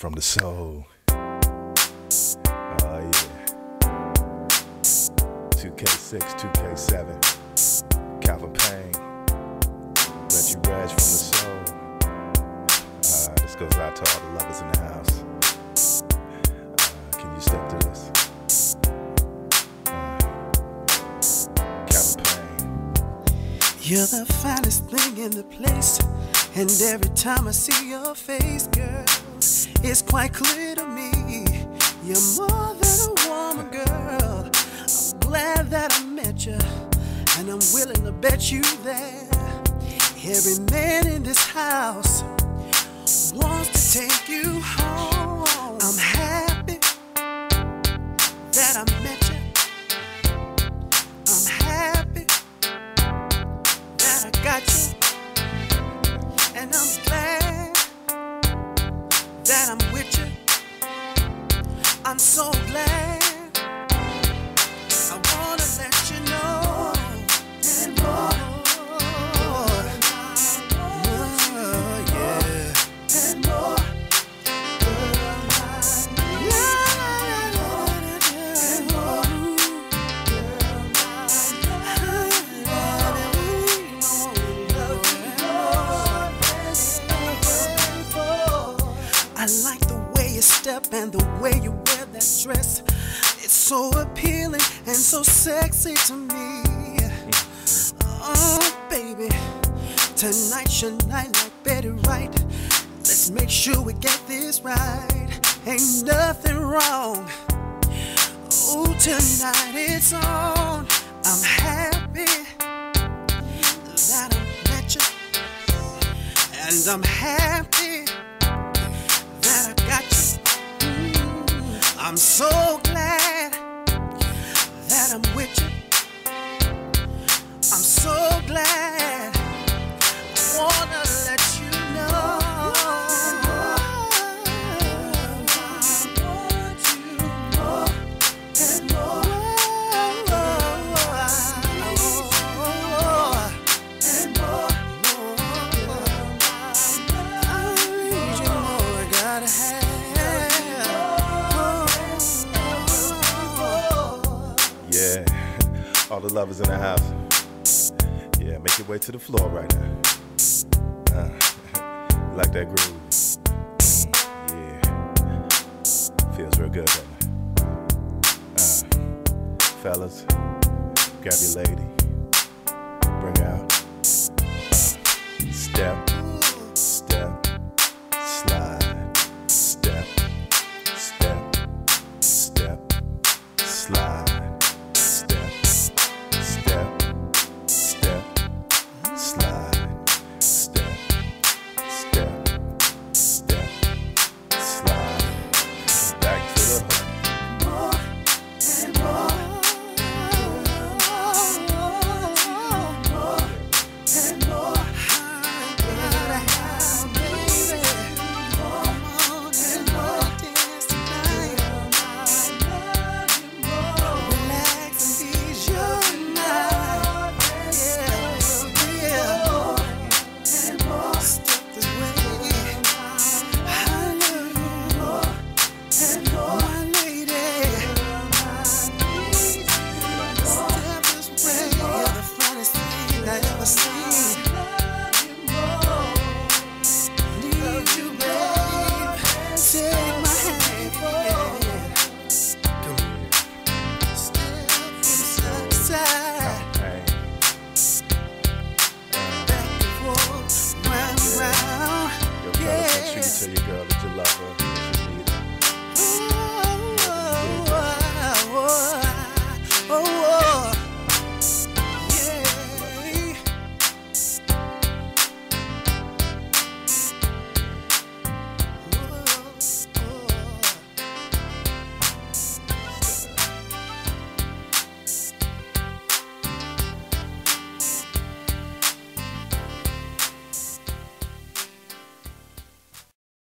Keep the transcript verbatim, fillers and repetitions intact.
from the soul. Oh yeah. two K six, two K seven, Calvin Payne, Reggie Reg from the soul. Uh, this goes out to all the lovers in the house. Uh, can you step to this? Uh, Calvin Payne. You're the finest thing in the place, and every time I see your face, girl, it's quite clear to me you're more than a woman, girl. I'm glad that I met you, and I'm willing to bet you that every man in this house wants to take you home. I'm happy that I met you. I'm happy that I got you. And I'm glad that I'm with you. I'm so glad. I wanna let you know and more. Oh, yeah. And more. And more. I like the way you step and the way you wear that dress. It's so appealing and so sexy to me. Oh, baby, tonight's your night like Betty Wright. Let's make sure we get this right. Ain't nothing wrong. Oh, tonight it's on. I'm happy that I met you, and I'm happy that I got you. Mm, I'm so glad that I'm with you. I'm so glad. I wanna let you know I want you more and more and more. I need you more. I gotta have. Yeah, all the lovers in the house. Yeah, make your way to the floor right now. Uh, you like that groove? Mm, yeah, feels real good, doesn't it? Uh, fellas, grab your lady, bring her out, uh, step.